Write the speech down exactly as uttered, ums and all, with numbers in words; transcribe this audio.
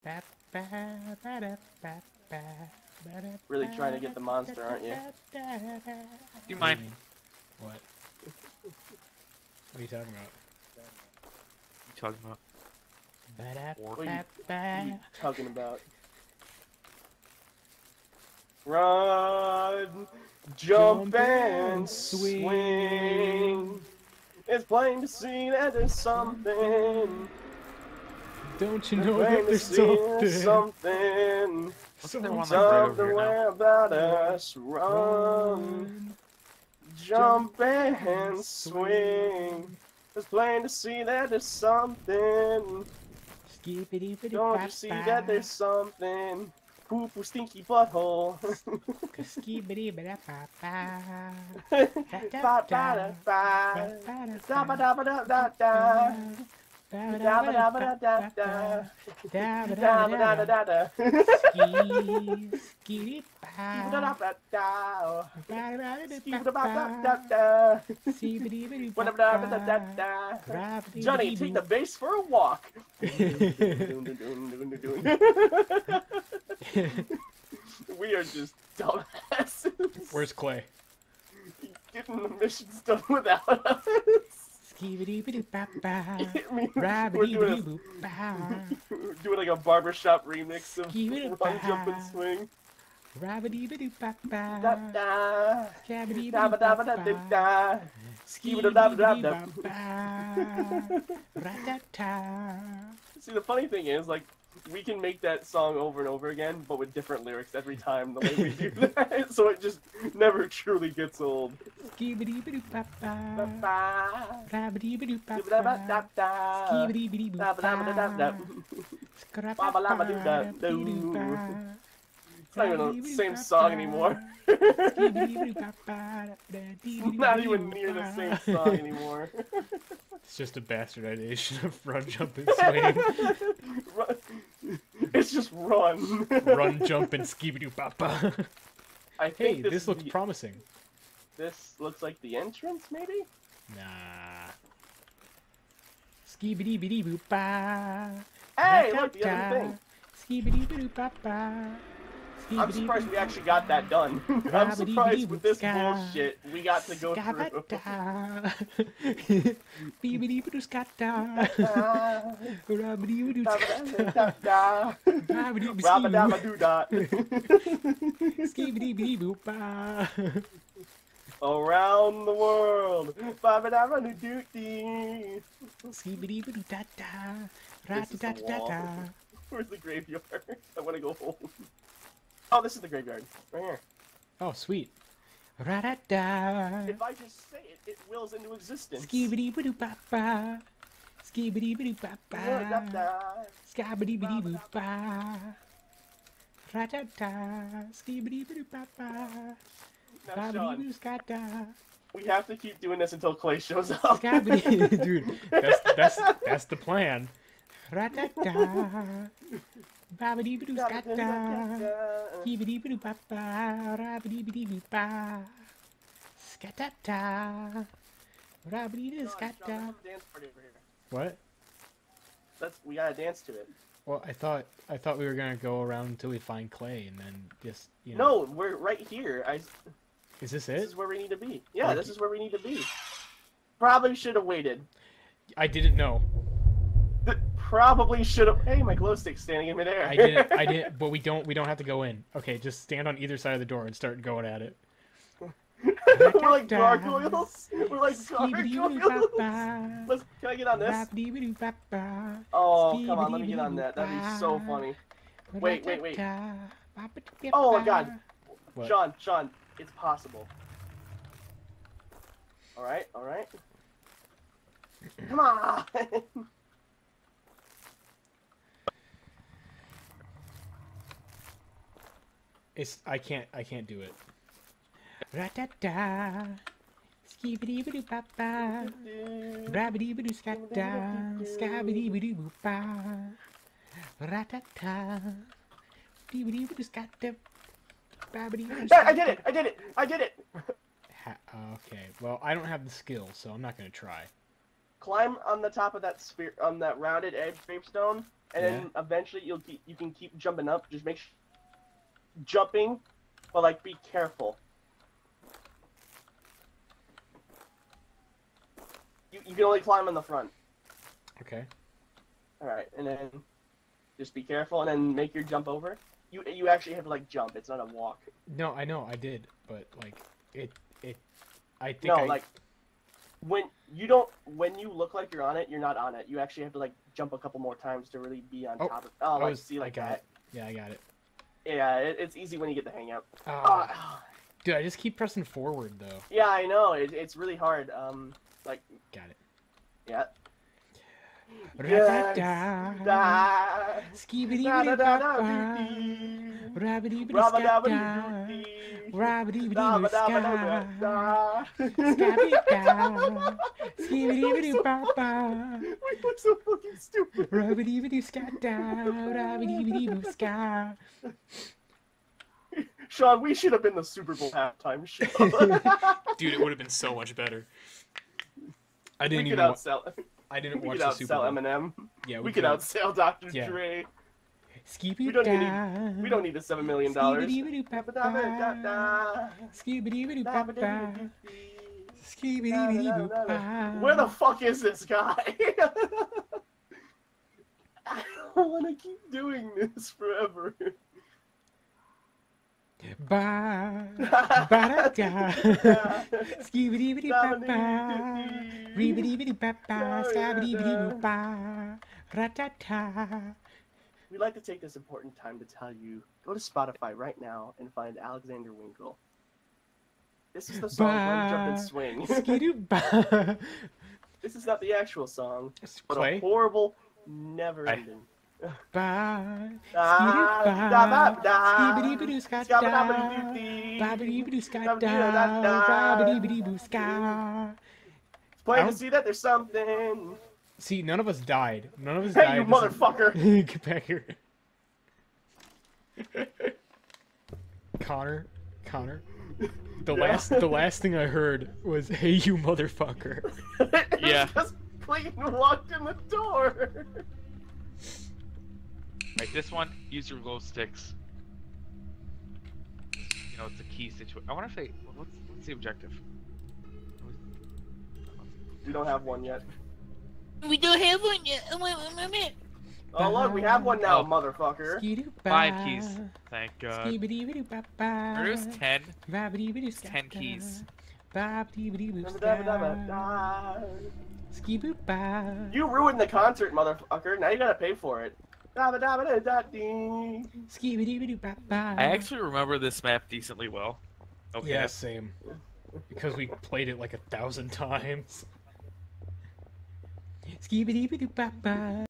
Really trying to get the monster, aren't you? Do you mind? What? What are you talking about? What are you talking about? What are you, what are you talking about? Run, jump, Jump and and swing. swing. It's plain to see that there's something. Don't you It's know plain that to there's see something? there's something. Wasn't there one like right Something over here now? about us. Run, Run, jump, and swing. It's plain to see that there's something. Don't you see that there's something? Poop or stinky butthole. Johnny, take the bass for a walk. We are just dumbasses. Where's Clay? Getting the missions done without us. I mean, we're doing, a, we're doing like a barbershop remix of Run, Jump, and Swing. Da da, da da da da da, ski da da da da. See, the funny thing is, like, we can make that song over and over again, but with different lyrics every time the way we do that, so it just never truly gets old. It's not even the same song anymore. It's not even near the same song anymore. It's just a bastardization of Run, Jump, and Swing. Run. It's just run. Run, jump, and skibidoo-papa. I think Hey, this, this looks the, promising. This looks like the entrance, maybe? Nah. Skibidi-bidi-boo-pa. Hey, look, the other thing. Skibidi-bidi-boo-pa-pa. I'm surprised we actually got that done. I'm surprised with this bullshit we got to go through. Around the world. Where's the graveyard? I want to go home. Oh, this is the graveyard. Right here. Oh, sweet. If I just say it, it wills into existence. Skibidi-bidi-boo-pa-pa. Skibidi-bidi-boo-pa-pa. Skabidi-bidi-boo-pa. Ra-da-da. Skibidi-bidi-boo-pa-pa. Now, Sean, Skabidi-boo-ska-da. we have to keep doing this until Clay shows up. Skabidi- Dude, that's, that's, that's the plan. Ra-da-da. Ba-ba-dee-ba-doo-ska-da. Skibidi-bidi-boo-pa-pa. Ra-ba-dee-ba-dee-boo-pa. Ska-da-da. Ra-ba-dee-doo-ska-da. What? That's we gotta dance to it. Well, I thought I thought we were gonna go around until we find Clay and then just you know. No, we're right here. I. Is this This it? is where we need to be. Yeah, Okay. this is where we need to be. Probably should have waited. I didn't know. Probably should have. Hey, my glow stick's standing in midair. I didn't. I didn't. But we don't. We don't have to go in. Okay, just stand on either side of the door and start going at it. We're like gargoyles. We're like gargoyles. Let's, can I get on this? Oh, come on, let me get on that. That'd be so funny. Wait, wait, wait. Oh my God, What? Sean, Sean, it's possible. All right, all right. Come on. It's. I can't. I can't do it. Ra-da-da. Skibidi-bidi-ba-ba. Rabidi-bidi-ska-da. Skabidi-bidi-boo-ba. Ra-da-da. Dee-bidi-bidi-ska-da. I did it! I did it! I did it! Ha okay. Well, I don't have the skill, so I'm not gonna try. climb on the top of that sphere, on that rounded edge gravestone, and Yeah. then eventually you'll keep, you can keep jumping up. Just make sure jumping, but like be careful. You you can only climb on the front. Okay. All right, and then just be careful, and then make your jump over. You you actually have to like jump. It's not a walk. No, I know I did, but like it it. I think No, I, like when you don't when you look like you're on it, you're not on it. You actually have to like jump a couple more times to really be on Oh, top of. Oh, I like was- see I like got that. it. Yeah, I got it. Yeah, it, it's easy when you get the hang out. Ah, Ah, dude, I just keep pressing forward though. yeah, I know. It, it's really hard. Um, like Got it. yeah. Ra-da-da. Da. Skibidi-bidi-bop-bop. Da-da-da-da-doo-dee. Rabidi-bidi-skap-da. Rabba-dabba-doo-dee. Rabidi-bidi-boo-ska. Da-ba-dabba-dabba-da. Skabidi-da. We Skibidi-bidi-bop-bop. look so fucking stupid. Rabidi-bidi-skat-da. Rabidi-bidi-boo-ska. Sean, we should have been the Super Bowl halftime show. Dude, it would have been so much better. I we didn't could even. Wa- outsell. I didn't We watch could the Super outsell Bowl. Eminem. Yeah, We could outsell Doctor Yeah. Dre. Skibidi We don't need. We don't need the seven million dollars. Skibidi-bidi-bop-bop. Skibidi-bidi-bop-bop. Skibidi-bidi-bop-bop. Where the fuck is this guy? I don't want to keep doing this forever. Ba ba-da-da. Skibidi-bidi-bop-bop. Ribidi-bidi-bop-bop. Skabidi-bidi-bop-bop. Ra-ta-ta. We'd like to take this important time to tell you, go to Spotify right now and find Alexander Winkle. This is the song Run, Jump, and Swing. Skidoo-ba. This is not the actual song, but Clay? a horrible, never-ending. Ba. Ah, Skidoo-ba. da-ba-da. Skibidi-bidi-skat-da. Skabba-dabba-doo-dee. Babidi-bidi-skat-da. Da-ba-dee-da-da. Babidi-bidi-boo-ska. Plain I to see that there's something. See, none of us died. None of us Hey, died. you This is- motherfucker! Get back here. Connor, Connor. The Yeah. last, the last thing I heard was, "Hey, you motherfucker." Yeah. Just Clayton walked in the door. Right, this one, use your glow sticks. You know, it's a key situation. I wonder if they. What's, what's the objective? We don't have one yet. We don't have one yet. Oh, wait, wait, wait, wait. Oh look, we have one now, Oh. motherfucker. Skidoo-ba. Five keys. Thank God. Skibidi-bidi-ba-ba. There's ten. Babidi-bidi-ska-da. ten keys. Babidi-bidi-boo-ska. Da-ba-da-ba-da. Skiboo-ba. You ruined the concert, motherfucker. Now you gotta pay for it. Da-ba-da-ba-da-da-dee. Skibidi-bidi-ba-ba. I actually remember this map decently well. Okay. Yeah, same. Because we played it like a thousand times. Skibidi-bidi-ba-ba.